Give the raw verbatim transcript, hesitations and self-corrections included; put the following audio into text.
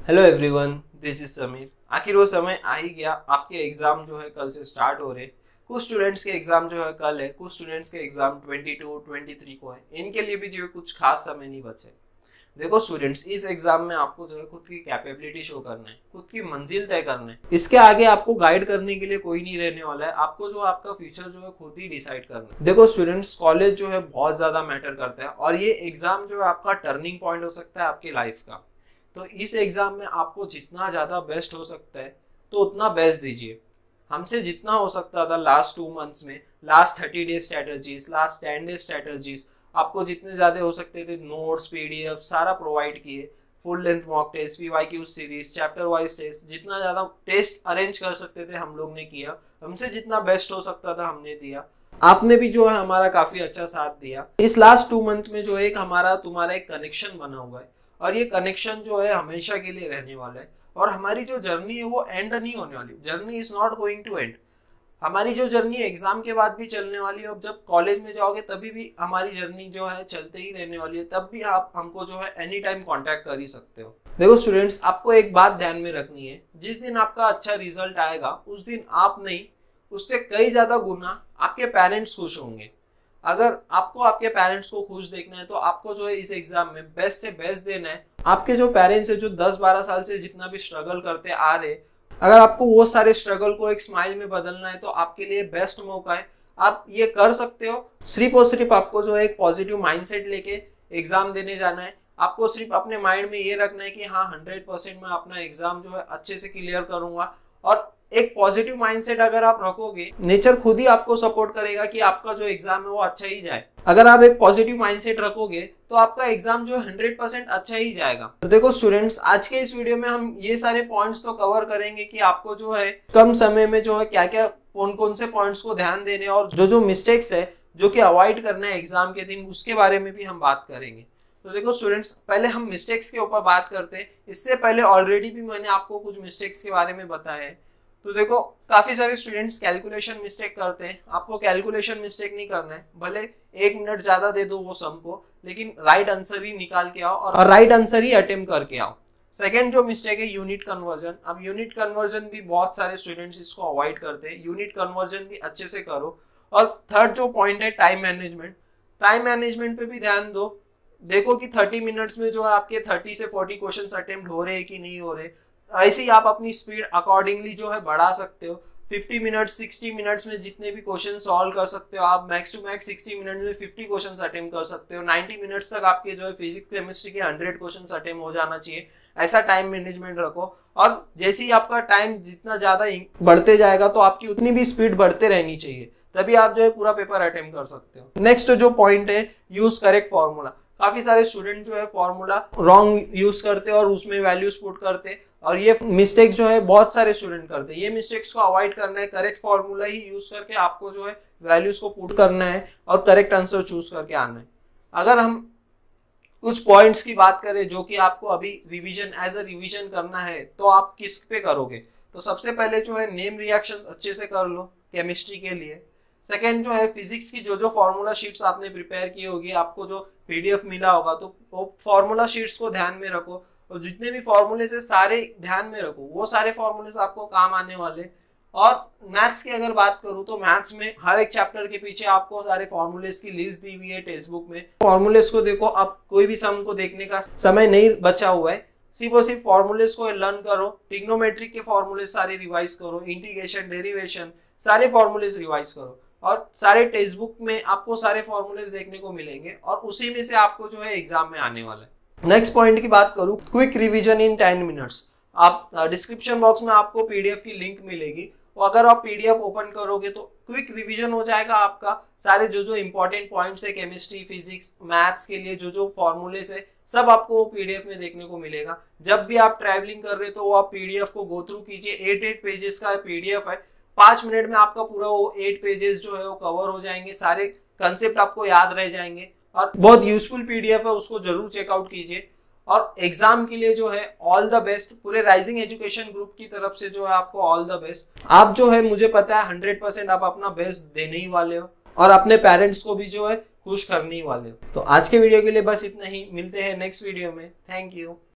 Hello everyone, this is Sameer. आखिर वो समय आ ही गया। आपके एग्जाम जो है कल से स्टार्ट हो रहे। कुछ स्टूडेंट्स के एग्जाम जो है कल है, कुछ स्टूडेंट्स के एग्जाम बाईस, तेईस को है। इनके लिए भी जो है कुछ खास समय नहीं बचे। देखो स्टूडेंट्स, इस एग्जाम में आपको जो है खुद की कैपेबिलिटी शो करना है, खुद की मंजिल तय करना है। इसके आगे आपको गाइड करने के लिए कोई नहीं रहने वाला है। आपको जो आपका फ्यूचर जो है खुद ही डिसाइड करना है। देखो स्टूडेंट्स, कॉलेज जो है बहुत ज्यादा मैटर करता है और ये एग्जाम जो है आपका टर्निंग पॉइंट हो सकता है आपकी लाइफ का। तो इस एग्जाम में आपको जितना ज्यादा बेस्ट हो सकता है तो उतना बेस्ट दीजिए। हमसे जितना हो सकता था लास्ट टू मंथ्स में, last thirty days strategies, last ten days strategies, आपको जितने ज्यादा हो सकते थे नोट्स, पीडीएफ सारा प्रोवाइड किए। Full length mock test, PYQ series, chapter wise test, जितना ज्यादा टेस्ट अरेंज कर सकते थे हम लोग ने किया। हमसे जितना बेस्ट हो सकता था हमने दिया। आपने भी जो है हमारा काफी अच्छा साथ दिया। इस लास्ट टू मंथ में जो है एक हमारा तुम्हारा एक कनेक्शन बना हुआ है और ये कनेक्शन जो है हमेशा के लिए रहने वाला है। और हमारी जो जर्नी है वो एंड नहीं होने वाली। Journey is not going to end. हमारी जो जर्नी है एग्जाम के बाद भी चलने वाली है। अब जब कॉलेज में जाओगे तभी भी हमारी जर्नी जो है चलते ही रहने वाली है। तब भी आप हमको जो है एनी टाइम कॉन्टेक्ट कर ही सकते हो। देखो स्टूडेंट्स, आपको एक बात ध्यान में रखनी है। जिस दिन आपका अच्छा रिजल्ट आएगा उस दिन आप नहीं, उससे कई ज्यादा गुना आपके पेरेंट्स खुश होंगे। अगर आपको आपके पेरेंट्स को खुश देखना है तो आपको जो है इस एग्जाम में बेस्ट से बेस्ट देना है। आपके जो पेरेंट्स है जो दस बारह साल से जितना भी स्ट्रगल करते आ रहे, अगर आपको वो सारे स्ट्रगल को एक स्माइल में बदलना है तो आपके लिए बेस्ट मौका है। आप ये कर सकते हो। सिर्फ और सिर्फ आपको जो है एक पॉजिटिव माइंडसेट लेके एग्जाम देने जाना है। आपको सिर्फ अपने माइंड में ये रखना है कि हाँ हंड्रेड परसेंट मैं अपना एग्जाम जो है अच्छे से क्लियर करूंगा। और एक पॉजिटिव माइंडसेट अगर आप रखोगे, नेचर खुद ही आपको सपोर्ट करेगा कि आपका जो एग्जाम है वो अच्छा ही जाए। अगर आप एक पॉजिटिव माइंडसेट रखोगे तो आपका एग्जाम जो है हंड्रेड परसेंट अच्छा ही जाएगा। तो देखो स्टूडेंट्स, आज के इस वीडियो में हम ये सारे पॉइंट्स तो कवर करेंगे कि आपको जो है कम समय में जो है क्या क्या कौन कौन से पॉइंट्स को ध्यान देने और जो जो मिस्टेक्स है जो कि अवॉइड करना है एग्जाम के दिन, उसके बारे में भी हम बात करेंगे। तो देखो स्टूडेंट्स, पहले हम मिस्टेक्स के ऊपर बात करते हैं। इससे पहले ऑलरेडी भी मैंने आपको कुछ मिस्टेक्स के बारे में बताया है। तो देखो, काफी सारे स्टूडेंट्स कैलकुलेशन मिस्टेक करते हैं। आपको कैलकुलेशन मिस्टेक नहीं करना है। भले एक मिनट ज्यादा दे दो वो सम को, लेकिन राइट आंसर ही निकाल के आओ और राइट आंसर ही अटेम्प्ट करके आओ। सेकंड जो मिस्टेक है यूनिट कन्वर्जन। अब यूनिट कन्वर्जन भी बहुत सारे स्टूडेंट्स इसको अवॉइड करते हैं। यूनिट कन्वर्जन भी अच्छे से करो। और थर्ड जो पॉइंट है टाइम मैनेजमेंट। टाइम मैनेजमेंट पे भी ध्यान दो। देखो कि थर्टी मिनट्स में जो आपके थर्टी से फोर्टी क्वेश्चन अटेम्प्ट हो रहे हैं कि नहीं हो रहे। ऐसे ही आप अपनी स्पीड अकॉर्डिंगली जो है बढ़ा सकते हो। फिफ्टी मिनट्स, सिक्सटी मिनट्स में जितने भी क्वेश्चन सॉल्व कर सकते हो आप, max to max sixty minute में फिफ्टी क्वेश्चन अटेम्प्ट कर सकते हो। नाइंटी मिनट्स तक आपके जो है फिजिक्स केमिस्ट्री के हंड्रेड क्वेश्चन अटेम्प्ट हो जाना चाहिए। ऐसा टाइम मैनेजमेंट रखो। और जैसे ही आपका टाइम जितना ज्यादा बढ़ते जाएगा तो आपकी उतनी भी स्पीड बढ़ते रहनी चाहिए, तभी आप जो है पूरा पेपर अटेम्प्ट कर सकते हो। नेक्स्ट जो पॉइंट है, यूज करेक्ट फॉर्मूला। काफी सारे स्टूडेंट जो है फॉर्मूला रॉन्ग यूज करते और उसमें वैल्यूज पुट करते और ये मिस्टेक जो है बहुत सारे स्टूडेंट करते हैं। ये मिस्टेक्स को अवॉइड करना है। करेक्ट फॉर्मूला ही यूज करके आपको जो है वैल्यूज को पुट करना है और करेक्ट आंसर चूज करके आना है। अगर हम कुछ पॉइंट्स की बात करें जो कि आपको अभी रिवीजन एज अ रिवीजन करना है तो आप किस पे करोगे? तो सबसे पहले जो है नेम रिएक्शंस अच्छे से कर लो केमिस्ट्री के लिए। सेकेंड जो है फिजिक्स की जो जो फॉर्मूला शीट्स आपने प्रिपेयर की होगी, आपको जो पीडीएफ मिला होगा, तो वो फॉर्मूला शीट्स को ध्यान में रखो और जितने भी फॉर्मूले से सारे ध्यान में रखो। वो सारे फॉर्मूले आपको काम आने वाले। और मैथ्स की अगर बात करूं तो मैथ्स में हर एक चैप्टर के पीछे आपको सारे फॉर्मूलेस की लिस्ट दी हुई है टेक्स्ट बुक में। फॉर्मूलेस को देखो। अब कोई भी सम को देखने का समय नहीं बचा हुआ है। सिर्फ और सिर्फ फॉर्मूलेस को लर्न करो। ट्रिग्नोमेट्रिक के फॉर्मूले सारे रिवाइज करो। इंटीग्रेशन, डेरिवेशन, सारे फॉर्मूलेस रिवाइज करो। और सारे टेक्स्ट बुक में आपको सारे फॉर्मूलेस देखने को मिलेंगे और उसी में से आपको जो है एग्जाम में आने वाला है। नेक्स्ट पॉइंट की बात करूं, quick revision in ten minutes. आप डिस्क्रिप्शन बॉक्स में आपको पीडीएफ की लिंक मिलेगी। और अगर आप पीडीएफ ओपन करोगे तो क्विक रिवीजन हो जाएगा आपका। सारे जो जो इंपॉर्टेंट पॉइंट्स है केमिस्ट्री, फिजिक्स, मैथ्स के लिए जो जो फॉर्मूलेस है सब आपको पीडीएफ में देखने को मिलेगा। जब भी आप ट्रैवलिंग कर रहे हो तो आप पीडीएफ को गो थ्रू कीजिए। एट एट पेजेस का पीडीएफ है। पांच मिनट में आपका पूरा वो एट पेजेस जो है वो कवर हो जाएंगे। सारे कंसेप्ट आपको याद रह जाएंगे और बहुत यूजफुल पीडीएफ है, उसको जरूर चेकआउट कीजिए। और एग्जाम के लिए जो है ऑल द बेस्ट। पूरे राइजिंग एजुकेशन ग्रुप की तरफ से जो है आपको ऑल द बेस्ट। आप जो है मुझे पता है हंड्रेड परसेंट आप अपना बेस्ट देने ही वाले हो और अपने पेरेंट्स को भी जो है खुश करने ही वाले हो। तो आज के वीडियो के लिए बस इतना ही। मिलते हैं नेक्स्ट वीडियो में। Thank you.